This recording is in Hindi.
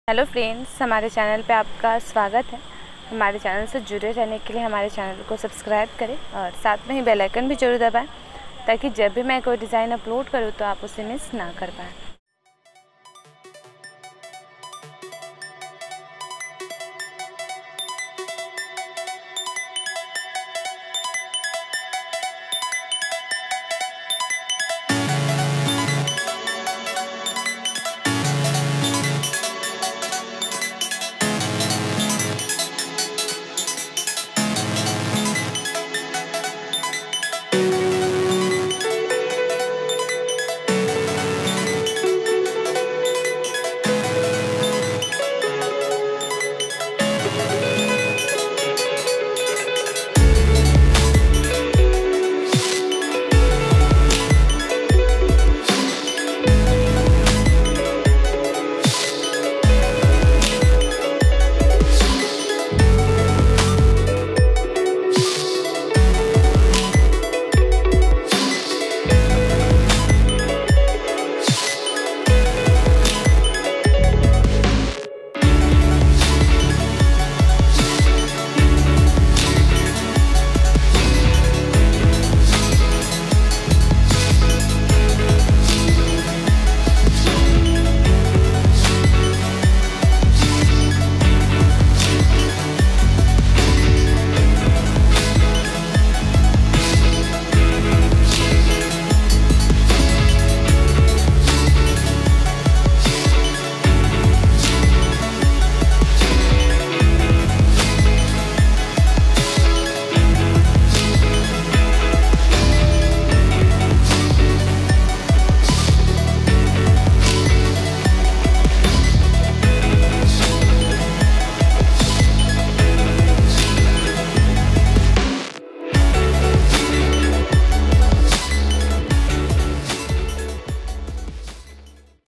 हेलो फ्रेंड्स, हमारे चैनल पे आपका स्वागत है। हमारे चैनल से जुड़े रहने के लिए हमारे चैनल को सब्सक्राइब करें और साथ में ही बेल आइकन भी जरूर दबाएं ताकि जब भी मैं कोई डिज़ाइन अपलोड करूँ तो आप उसे मिस ना कर पाएँ।